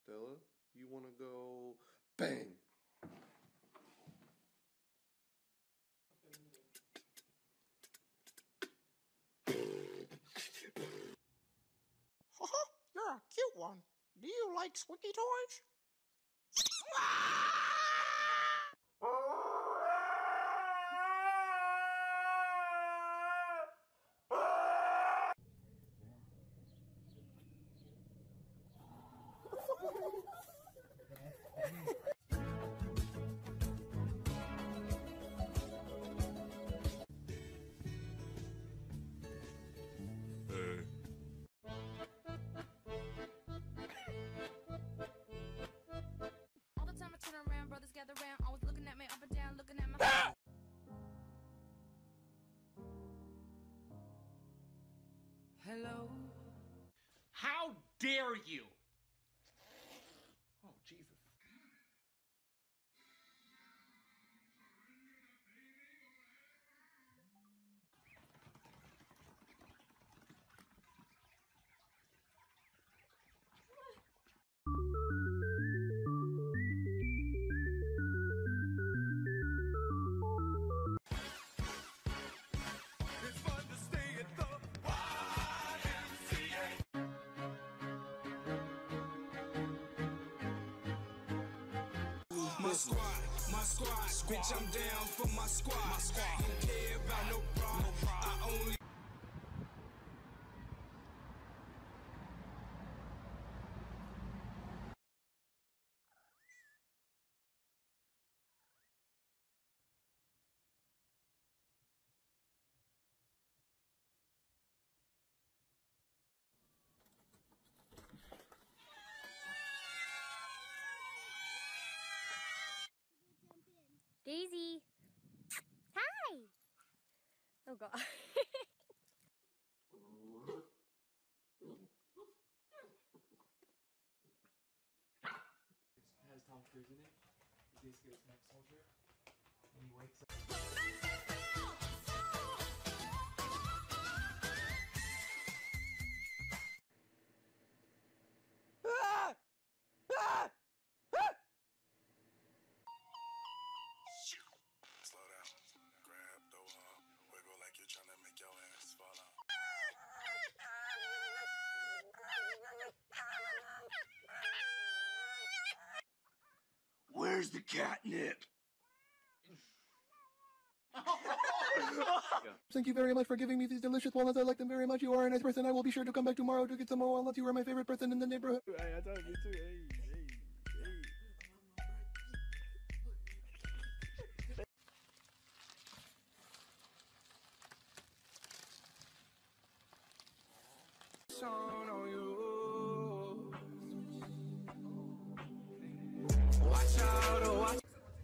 Stella, you want to go bang? You're a cute one. Do you like squeaky toys? All the time I turn around, brothers gather around, always looking at me up and down, looking at my Hello? How dare you? Oh, Jesus. It's fun to stay at the YMCA. My squad, bitch, I'm down for my squad. Don't care about no bra. I only. Daisy! Hi! Oh god. It has Tom Cruise in it. He basically is next soldier. And he wakes up. Slow down. Grab the wall. Wiggle like you're trying to make your ass fall out. Where's the catnip? Thank you very much for giving me these delicious walnuts. I like them very much. You are a nice person. I will be sure to come back tomorrow to get some more walnuts. You are my favorite person in the neighborhood. Hey, I told you too. Hey. On you. Watch out, oh, watch.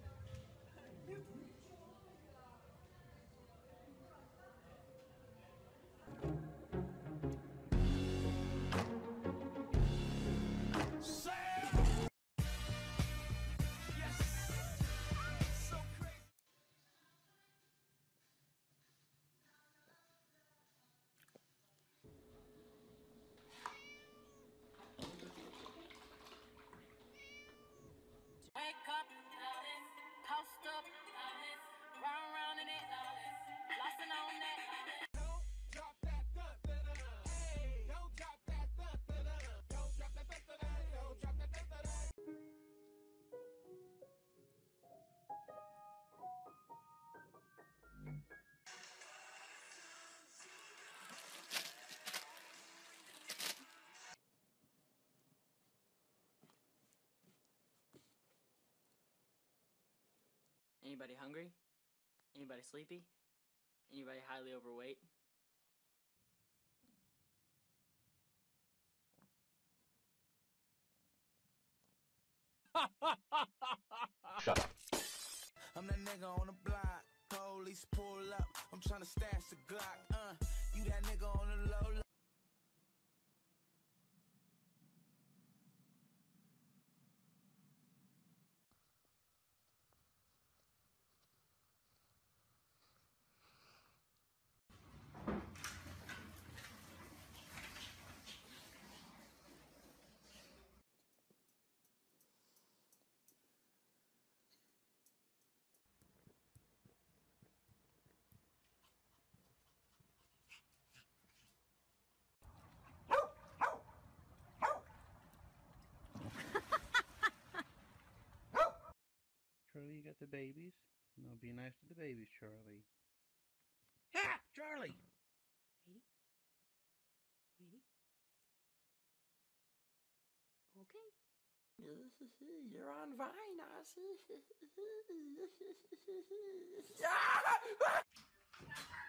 wake up, post up, round in it, flossing on that. Drop that hey, don't drop that don't drop that don't drop that Anybody hungry? Anybody sleepy? Anybody highly overweight? Shut up. I'm that nigga on the block. Police pull up. I'm trying to stash the Glock. You that nigga on the low. at the babies. No, be nice to the babies, Charlie. Ha! Charlie! Ready? Ready? Okay. You're on Vine, Ozzy.